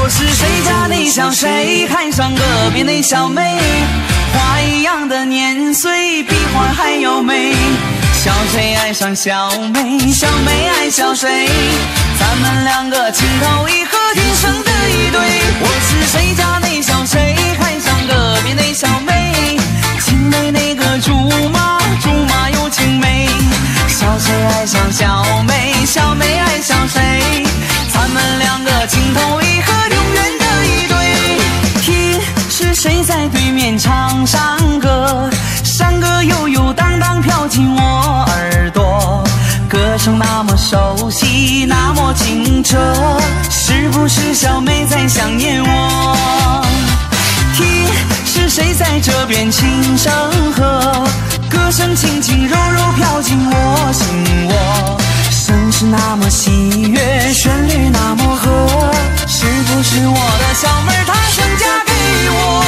我是谁家的小谁，看上隔壁的小妹，花一样的年岁，比花还要美。小谁爱上小妹，小妹爱小谁，咱们两个情投意合，天生的一对。我是谁家的小谁，看上隔壁的小妹，青梅那个竹马，竹马有青梅。小谁爱上小妹，小妹爱小谁，咱们两个情投意合，永远的一对。听是谁在对面唱山歌，山歌悠悠荡荡飘进我耳朵，歌声那么熟悉，那么清澈，是不是小妹在想念我？听是谁在这边轻声和，歌声轻轻柔柔飘进我心窝，声是那么喜悦，旋律那么和，是不是我的小妹她想嫁给我？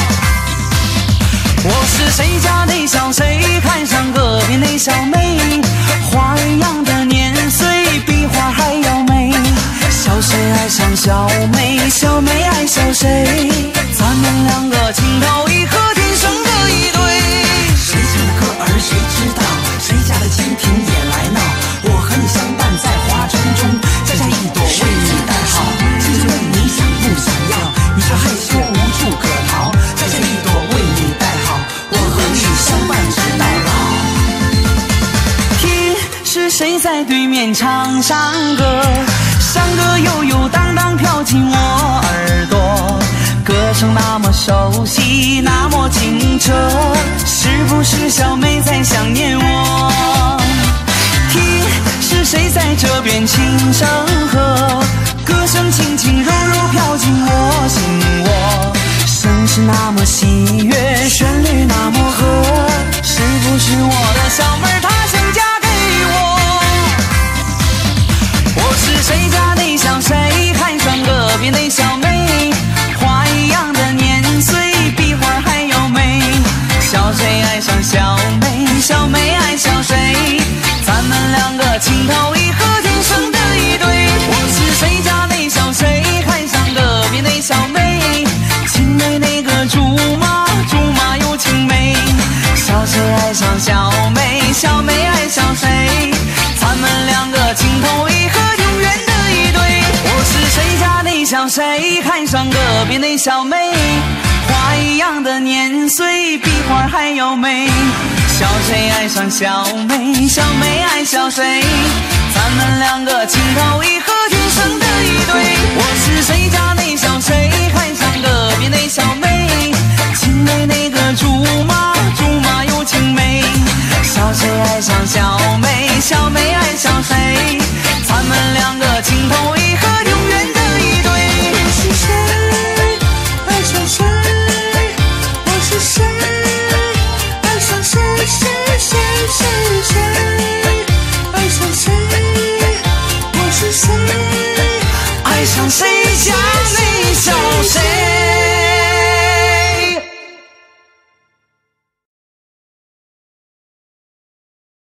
我是谁家的小谁，看上隔壁的小妹，花一样的年岁，比花还要美。小谁爱上小妹，小妹爱小谁，咱们两个情投意合，天生的一对。 谁家的歌儿谁知道，谁家的蜻蜓也来闹。我和你相伴在花丛中，摘下一朵为你戴好。亲亲问你想不想要，你说害羞无处可逃。摘下一朵为你戴好，我和你相伴直到老。 听是谁在对面唱山歌，山歌悠悠荡荡飘进我耳朵，歌声那么熟悉，那么清澈，是不是小妹在想念我？听是谁在这边轻声和，歌声轻轻柔柔飘进我心窝，声是那么喜悦，旋律那么和，是不是我的小妹她想嫁给我？我是谁家的小谁，看上隔壁的小妹，花一样的年岁，比花还要美。小谁爱上小妹，小妹爱小谁，咱们两个情投意合，天生的一对。我是谁家的小谁，看上隔壁的小妹，青梅那个竹马，竹马有青梅。小谁爱上小妹，小妹爱小谁，咱们两个情投意合，永远的一对。我是谁家的小谁，看上隔壁的小妹，花一样的年岁，比花还要美。小谁爱上小妹，小妹爱小谁，咱们两个情投意合，天生的一对。我是谁家的小谁，看上隔壁的小妹，